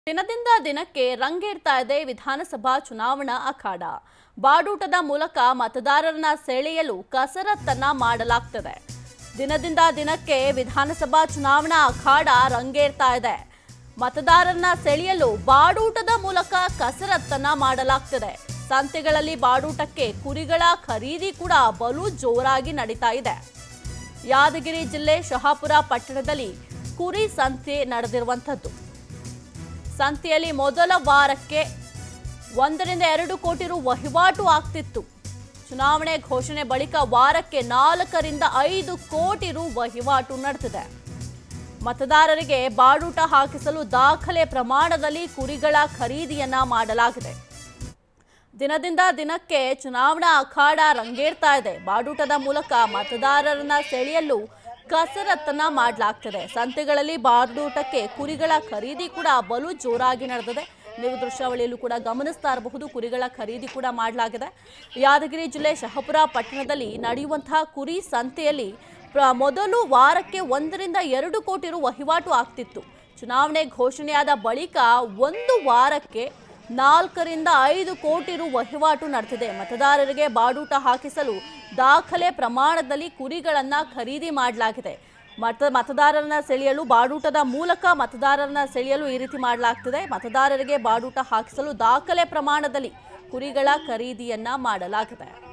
ದಿನದಿಂದ ದಿನಕ್ಕೆ ರಂಗೇರ್ತಾ ಇದೆ ವಿಧಾನಸಭಾ ಚುನಾವಣಾ ಅಖಾಡ. ಬಾಡೂಟದ ಮೂಲಕ ಮತದಾರರನ್ನ ಸೆಳೆಯಲು ಕಸರತ್ತನ್ನ ಮಾಡಲಾಗ್ತಿದೆ. ದಿನದಿಂದ ದಿನಕ್ಕೆ ವಿಧಾನಸಭಾ ಚುನಾವಣಾ ಅಖಾಡ ರಂಗೇರ್ತಾ ಇದೆ. ಮತದಾರರನ್ನ ಸೆಳೆಯಲು ಬಾಡೂಟದ ಮೂಲಕ ಕಸರತ್ತನ್ನ ಮಾಡಲಾಗ್ತಿದೆ. ಸಂತೆಗಳಲ್ಲಿ ಬಾಡೂಟಕ್ಕೆ ಕುರಿಗಳ ಖರೀದಿ ಕೂಡ ಬಲು ಜೋರಾಗಿ ನಡೀತಾ ಇದೆ. ಯಾದಗಿರಿ ಜಿಲ್ಲೆ ಶಹಾಪುರ ಪಟ್ಟಣದಲ್ಲಿ ಕುರಿ ಸಂತೆ ನಡೆದಿರುವಂತದ್ದು. ಸಂತೆಯಲ್ಲಿ ಮೊದಲ ವಾರಕ್ಕೆ 1 ರಿಂದ 2 ಕೋಟಿ ರು ವಹಿವಾಟು ಆಗ್ತಿತ್ತು. ಚುನಾವಣೆ ಘೋಷಣೆ ಬಳಿಕ ವಾರಕ್ಕೆ 4 ರಿಂದ 5 ಕೋಟಿ ರು ವಹಿವಾಟು ನಡೆದಿದೆ. ಮತದಾರರಿಗೆ ಬಾಡೂಟ ಹಾಕಿಸಲು ದಾಖಲೆ ಪ್ರಮಾಣದಲ್ಲಿ ಕುರಿಗಳ ಖರೀದಿಯನ್ನ ಮಾಡಲಾಗಿದೆ. ದಿನದಿಂದ ದಿನಕ್ಕೆ ಚುನಾವಣಾ ಅಖಾಡ ರಂಗೇರ್ತಾ ಇದೆ. ಬಾಡೂಟದ ಮೂಲಕ ಮತದಾರರನ್ನ ಸೆಳೆಯಲು ಕಸರತ್ತನ್ನ ಮಾಡಲಾಗ್ತಿದೆ. ಸಂತೆಗಳಲ್ಲಿ ಬಾಡೂಟಕ್ಕೆ ಕುರಿಗಳ ಖರೀದಿ ಕೂಡ ಬಲು ಜೋರಾಗಿ ನಡೆದಿದೆ. ನೀವು ದೃಶ್ಯಾವಳಿಯಲ್ಲೂ ಕೂಡ ಗಮನಿಸ್ತಾ ಇರಬಹುದು, ಕುರಿಗಳ ಖರೀದಿ ಕೂಡ ಮಾಡಲಾಗಿದೆ. ಯಾದಗಿರಿ ಜಿಲ್ಲೆ ಶಹಾಪುರ ಪಟ್ಟಣದಲ್ಲಿ ನಡೆಯುವಂತಹ ಕುರಿ ಸಂತೆಯಲ್ಲಿ ಮೊದಲು ವಾರಕ್ಕೆ 1 ರಿಂದ 2 ಕೋಟಿ ರು ವಹಿವಾಟು ಆಗ್ತಿತ್ತು. ಚುನಾವಣೆ ಘೋಷಣೆಯಾದ ಬಳಿಕ 1 ವಾರಕ್ಕೆ 4 ರಿಂದ 5 ಕೋಟಿ ರು ವಹಿವಾಟು ನಡೆದಿದೆ. ಮತದಾರರಿಗೆ ಬಾಡೂಟ ಹಾಕಿಸಲು ದಾಖಲೆ ಪ್ರಮಾಣದಲ್ಲಿ ಕುರಿಗಳನ್ನ ಖರೀದಿ ಮಾಡಲಾಗಿದೆ. ಮತದಾರರನ್ನ ಸೆಳೆಯಲು ಬಾಡೂಟದ ಮೂಲಕ ಮತದಾರರನ್ನ ಸೆಳೆಯಲು ಈ ರೀತಿ ಮಾಡಲಾಗ್ತಿದೆ. ಮತದಾರರಿಗೆ ಬಾಡೂಟ ಹಾಕಿಸಲು ದಾಖಲೆ ಪ್ರಮಾಣದಲ್ಲಿ ಕುರಿಗಳ ಖರೀದಿಯನ್ನ ಮಾಡಲಾಗಿದೆ.